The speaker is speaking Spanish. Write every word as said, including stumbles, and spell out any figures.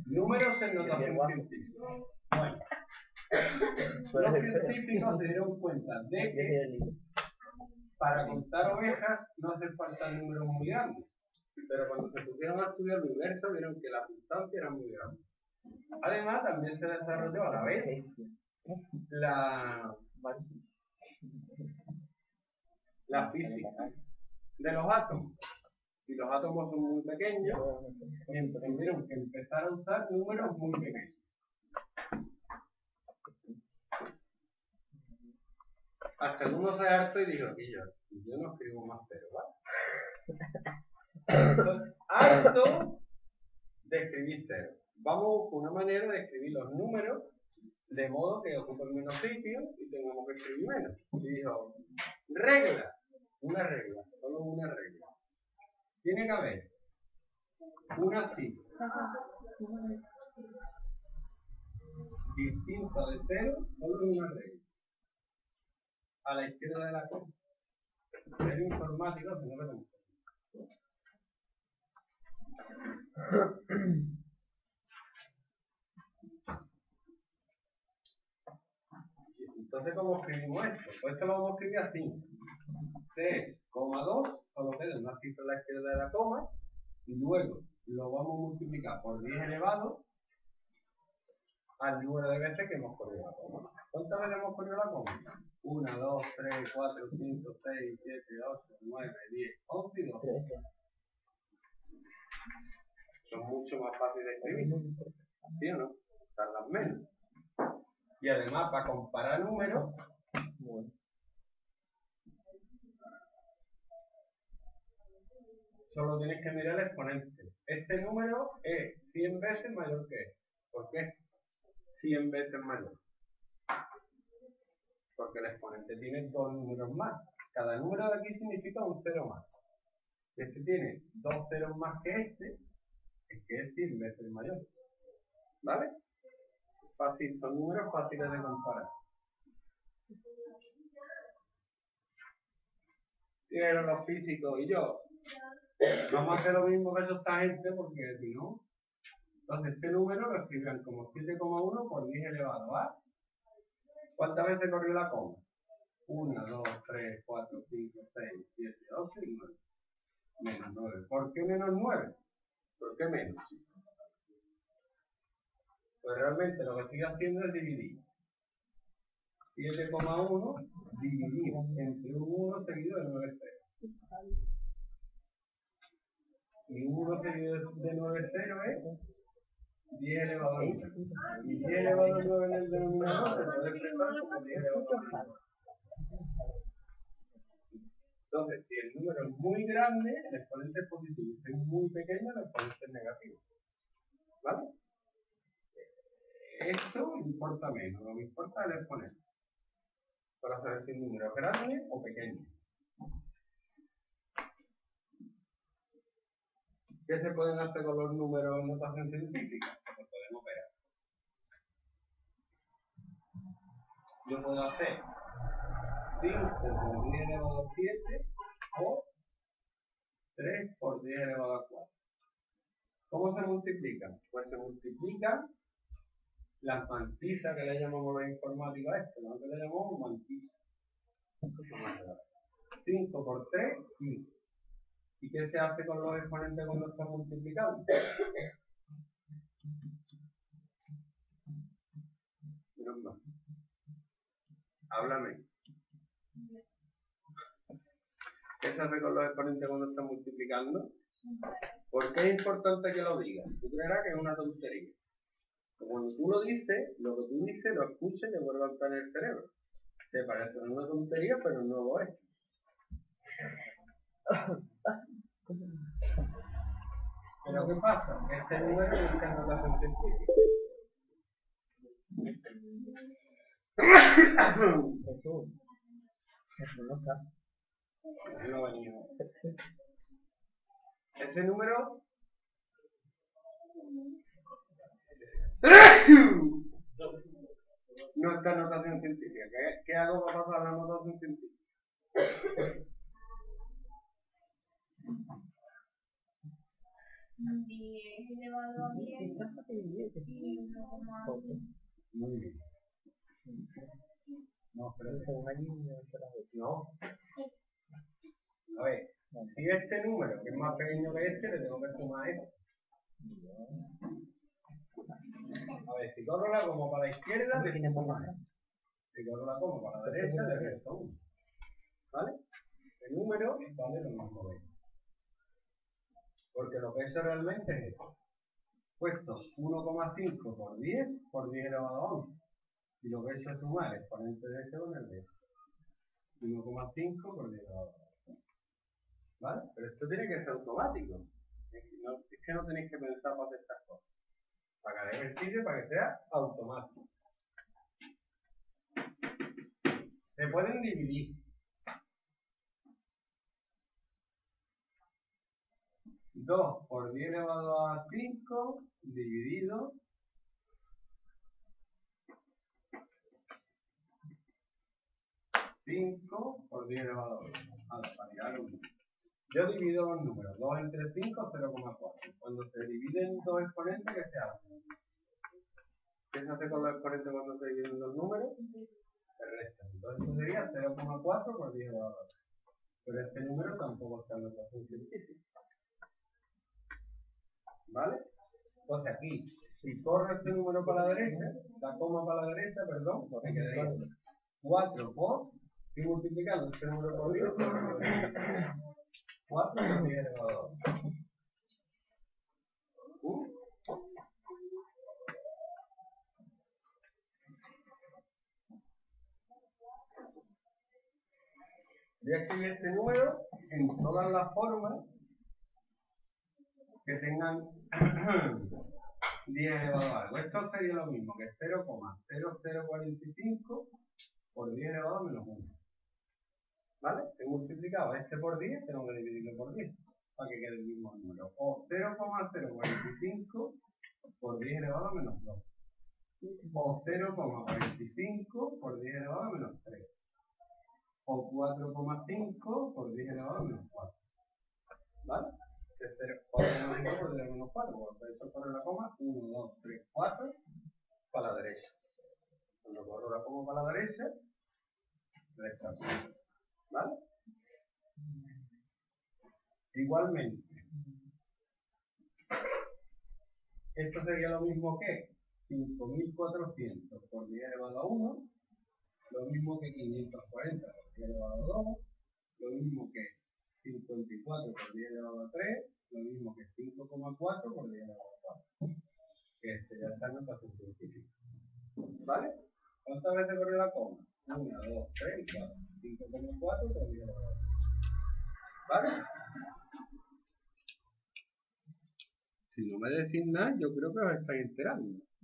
Números en notación científica. Bueno, los científicos se dieron cuenta de que para contar ovejas no hace falta números muy grandes. Pero cuando se pusieron a estudiar el universo vieron que la distancia era muy grande. Además, también se desarrolló a la vez la, la física de los átomos. Y los átomos son muy pequeños y entendieron que empezar a usar números muy pequeños. Hasta que uno se hartó y dijo, y yo, yo no escribo más pero, ¿vale? Entonces, harto de escribir cero. Vamos con una manera de escribir los números de modo que ocupen menos sitio y tengamos que escribir menos. Y dijo, regla, una regla, solo una regla. Tiene que haber una cifra distinta de cero, solo una regla. A la izquierda de la coma. Es informático, si no lo tenemos. Entonces, ¿cómo escribimos esto? Pues esto lo vamos a escribir así. tres coma dos, solo queda una cifra a la izquierda de la coma, y luego lo vamos a multiplicar por diez elevado al número de veces que hemos corrido la coma. ¿Cuántas veces hemos corrido la coma? uno, dos, tres, cuatro, cinco, seis, siete, ocho, nueve, diez, once y doce. Son mucho más fáciles de escribir. ¿Sí o no? Tardan menos. Y además, para comparar números, solo tienes que mirar el exponente. Este número es cien veces mayor que este. ¿Por qué? cien veces mayor. Porque el exponente tiene dos números más. Cada número de aquí significa un cero más. Este tiene dos ceros más que este, es que es cien veces mayor. ¿Vale? Fácil, son números fáciles de comparar. Pero los físicos y yo vamos a hacer lo mismo que esta gente, porque si no, entonces este número lo escribirán como siete coma uno por diez elevado a. ¿Cuántas veces corrió la coma? uno, dos, tres, cuatro, cinco, seis, siete, ocho y nueve. Menos nueve. ¿Por qué menos nueve? ¿Por qué menos? Pues realmente lo que estoy haciendo es dividir siete coma uno dividido entre un uno seguido de nueve ceros. Y un uno seguido de nueve ceros es diez elevado a nueve. Y diez elevado a nueve en el denominador se puede expresar como diez elevado a nueve. Entonces, si el número es muy grande, el exponente es positivo. Si es muy pequeño, el exponente es negativo. ¿Vale? Esto importa menos, lo que importa es el exponente. Para saber si el número es grande o pequeño. ¿Qué se pueden hacer con los números en notación científica? Pues podemos ver. Yo puedo hacer cinco por diez elevado a siete o tres por diez elevado a cuatro. ¿Cómo se multiplican? Pues se multiplican las mantisas que le llamamos los informáticos a esto, nosotros le llamamos mantisas. cinco por tres, quince. ¿Y qué se hace con los exponentes cuando están multiplicando? Menos mal. Háblame. ¿Qué se hace con los exponentes cuando están multiplicando? ¿Por qué es importante que lo digas? Tú creerás que es una tontería. Cuando tú lo dices, lo que tú dices lo escuches y te vuelve a entrar en el cerebro. Te parece una tontería, pero no lo es. Pero ¿qué pasa? Este número nunca es notación científica. Jesús. Jesús no está. No venía. Ese número no está en notación científica. ¿Qué, ¿Qué hago para pasar a la notación científica? diez elevado elevado a diez y uno coma cinco. Muy bien. No, pero Esta es una línea, esta es la otra. no. A ver, si este número que es más pequeño que este, le tengo que sumar esto. A ver, si corro la como para la izquierda, le Tiene sumo más. más. Si corro la como para la derecha, le resto uno. ¿Vale? El número vale lo mismo que esto. Porque lo que eso realmente es esto. Puesto uno coma cinco por diez por diez elevado a once. Y lo que he hecho es sumar el exponente de este con el de este. uno coma cinco por diez elevado a once. ¿Vale? Pero esto tiene que ser automático. Es que no, es que no tenéis que pensar para hacer estas cosas. Para que ejercicio para que sea automático. Se pueden dividir. dos por diez elevado a cinco dividido cinco por diez elevado a dos. Ahora, para llegar a un número. Yo divido los números. dos entre cinco, cero coma cuatro. Cuando se dividen dos exponentes, ¿qué se hace? ¿Qué se hace con los exponentes cuando se dividen dos números? Se restan. Entonces eso sería cero coma cuatro por diez elevado a dos. Pero este número tampoco está en la ecuación científica. ¿Vale? Entonces aquí, si corro este número para la derecha, la coma para la derecha, perdón, me quedaría cuatro por, estoy multiplicando este número por diez, cuatro por diez elevado a dos. ¿Uh? Voy a escribir este número en todas las formas que tengan diez elevado a algo. Esto sería lo mismo que cero coma cero cero cuatro cinco por diez elevado a menos uno. ¿Vale? He multiplicado este por diez, tengo que dividirlo por diez para que quede el mismo número. O cero coma cero cuatro cinco por diez elevado a menos dos. O cero coma cuarenta y cinco por diez elevado a menos tres. O cuatro coma cinco por diez elevado a menos cuatro. ¿Vale? cuatro coma cinco por diez elevado a menos cuatro. Por eso corre la coma uno, dos, tres, cuatro para la derecha. Cuando corro la coma para la derecha, resta. ¿Vale? Igualmente, esto sería lo mismo que cinco mil cuatrocientos por diez elevado a uno, lo mismo que quinientos cuarenta por diez elevado a dos, lo mismo que cincuenta y cuatro por diez elevado a tres, lo mismo que cinco coma cuatro por diez elevado a cuatro. Que este ya está en notación científica. ¿Vale? ¿Cuántas veces corre la coma? uno, dos, tres y cuatro. cinco coma cuatro por diez elevado a cuatro. ¿Vale? Si no me decís nada, yo creo que os estáis enterando.